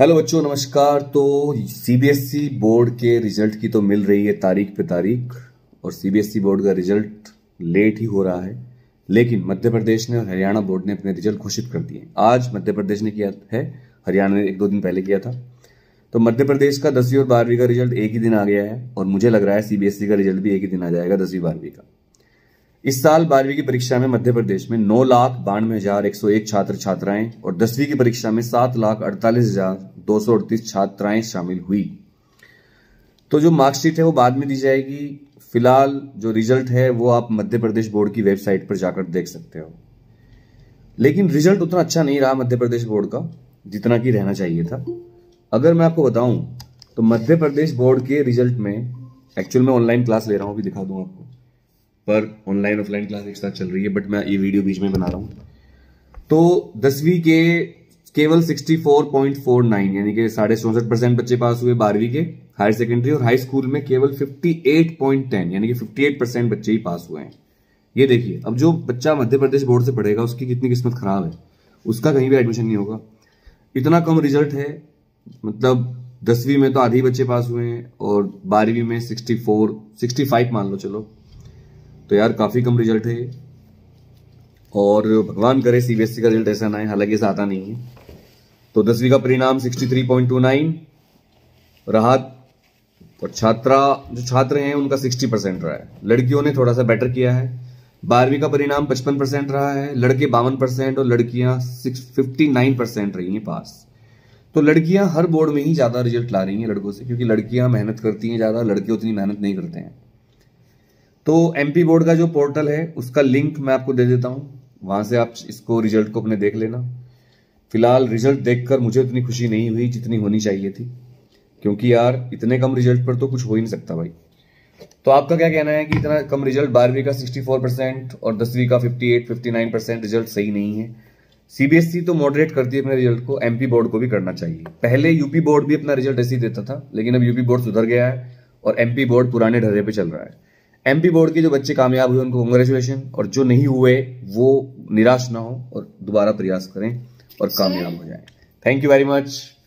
Hello बच्चों, नमस्कार। तो सीबीएसई बोर्ड के रिजल्ट की तो मिल रही है तारीख पे तारीख, और सीबीएसई बोर्ड का रिजल्ट लेट ही हो रहा है। लेकिन मध्य प्रदेश ने और हरियाणा बोर्ड ने अपने रिजल्ट घोषित कर दिए। आज मध्य प्रदेश ने किया है, हरियाणा ने 1-2 दिन पहले किया था। तो मध्य प्रदेश का 10वीं और 12वीं का रिजल्ट एक ही दिन आ गया है, और मुझे लग रहा है सीबीएसई का रिजल्ट भी एक ही दिन आ जाएगा 10वीं-12वीं का। इस साल 12वीं की परीक्षा में मध्य प्रदेश में 9,92,101 छात्र छात्राएं और 10वीं की परीक्षा में 7,48,238 छात्राएं शामिल हुई। तो जो मार्कशीट है वो बाद में दी जाएगी। फिलहाल जो रिजल्ट है वो आप मध्य प्रदेश बोर्ड की वेबसाइट पर जाकर देख सकते हो। लेकिन रिजल्ट उतना अच्छा नहीं रहा मध्य प्रदेश बोर्ड का जितना कि रहना चाहिए था। अगर मैं आपको बताऊं तो मध्य प्रदेश बोर्ड के रिजल्ट में, एक्चुअल में ऑनलाइन क्लास ले रहा हूं, अभी दिखा दूं आपको, पर ऑनलाइन ऑफलाइन क्लास एक साथ चल रही है, बट मैं ये वीडियो बीच में बना रहा हूं। तो 10वीं के केवल 64.49 यानी कि 64.5% बच्चे पास हुए 12वीं के हायर सेकेंडरी, और हाई स्कूल में केवल 58.10 यानी कि 58% बच्चे ही पास हुए हैं। ये देखिए, अब जो बच्चा मध्य प्रदेश बोर्ड से पढ़ेगा उसकी कितनी किस्मत खराब है, उसका कहीं भी एडमिशन नहीं होगा। इतना कम रिजल्ट है, मतलब 10वीं में तो आधे ही बच्चे पास हुए हैं और 12वीं में 65 मान लो चलो, तो यार काफी कम रिजल्ट है। और भगवान करे सीबीएसई का रिजल्ट ऐसा ना है, हालांकि ऐसा आता नहीं है। तो 10वीं का परिणाम 63.29 रहा, और जो छात्र हैं उनका 60% रहा है। लड़कियों ने थोड़ा सा बेटर किया है। 12वीं का परिणाम 55% रहा है, लड़के 52% और लड़कियां 59% रही हैं पास। तो लड़कियां हर बोर्ड में ही ज्यादा रिजल्ट ला रही हैं लड़कों से, क्योंकि लड़कियां मेहनत करती हैं ज्यादा, लड़के उतनी मेहनत नहीं करते हैं। तो एमपी बोर्ड का जो पोर्टल है उसका लिंक मैं आपको दे देता हूं, वहां से आप इसको रिजल्ट को अपने देख लेना। फिलहाल रिजल्ट देखकर मुझे उतनी खुशी नहीं हुई जितनी होनी चाहिए थी, क्योंकि यार इतने कम रिजल्ट पर तो कुछ हो ही नहीं सकता भाई। तो आपका क्या कहना है कि इतना कम रिजल्ट, 12वीं का 64% और 10वीं का 58-59% रिजल्ट सही नहीं है? सीबीएसई तो मॉडरेट करती है अपने रिजल्ट को, एमपी बोर्ड को भी करना चाहिए। पहले यूपी बोर्ड भी अपना रिजल्ट ऐसे ही देता था, लेकिन अब यूपी बोर्ड सुधर गया है और एमपी बोर्ड पुराने ढर्रे पे चल रहा है। एमपी बोर्ड के जो बच्चे कामयाब हुए उनको कांग्रेचुलेशन, और जो नहीं हुए वो निराश ना हो और दोबारा प्रयास करें और कामयाब हो जाएं। Thank you very much.